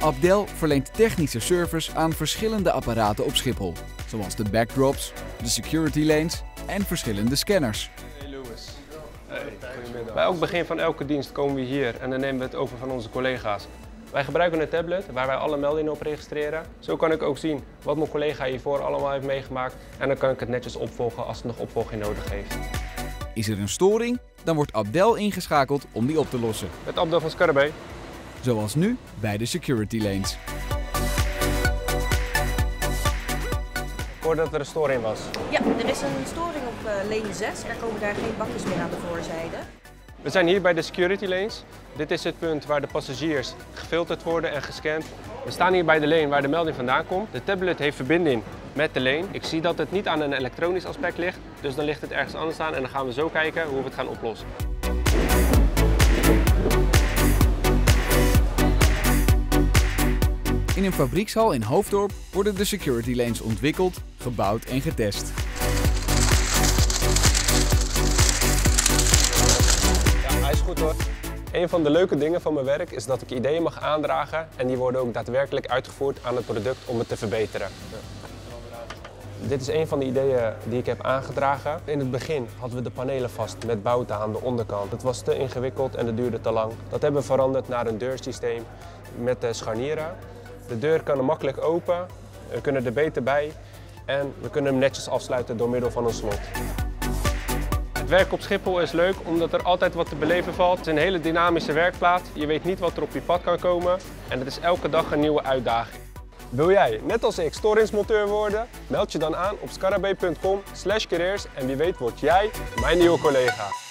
Abdel verleent technische service aan verschillende apparaten op Schiphol, zoals de backdrops, de security lanes en verschillende scanners. Hey Louis. Hey, goedemiddag. Bij elk begin van elke dienst komen we hier en dan nemen we het over van onze collega's. Wij gebruiken een tablet waar wij alle meldingen op registreren. Zo kan ik ook zien wat mijn collega hiervoor allemaal heeft meegemaakt en dan kan ik het netjes opvolgen als het nog opvolging nodig heeft. Is er een storing, dan wordt Abdel ingeschakeld om die op te lossen. Met Abdel van Scarabee. Zoals nu bij de security lanes. Ik hoorde dat er een storing was. Ja, er is een storing op lane 6. Er komen daar geen bakjes meer aan de voorzijde. We zijn hier bij de security lanes. Dit is het punt waar de passagiers gefilterd worden en gescand. We staan hier bij de lane waar de melding vandaan komt. De tablet heeft verbinding met de lane. Ik zie dat het niet aan een elektronisch aspect ligt, dus dan ligt het ergens anders aan en dan gaan we zo kijken hoe we het gaan oplossen. In een fabriekshal in Hoofddorp worden de security lanes ontwikkeld, gebouwd en getest. Ja, hij is goed hoor. Een van de leuke dingen van mijn werk is dat ik ideeën mag aandragen en die worden ook daadwerkelijk uitgevoerd aan het product om het te verbeteren. Dit is een van de ideeën die ik heb aangedragen. In het begin hadden we de panelen vast met bouten aan de onderkant. Het was te ingewikkeld en het duurde te lang. Dat hebben we veranderd naar een deursysteem met scharnieren. De deur kan er makkelijk open, we kunnen er beter bij en we kunnen hem netjes afsluiten door middel van een slot. Het werk op Schiphol is leuk omdat er altijd wat te beleven valt. Het is een hele dynamische werkplaats. Je weet niet wat er op je pad kan komen en het is elke dag een nieuwe uitdaging. Wil jij, net als ik, storingsmonteur worden? Meld je dan aan op scarabee.com/careers en wie weet word jij mijn nieuwe collega.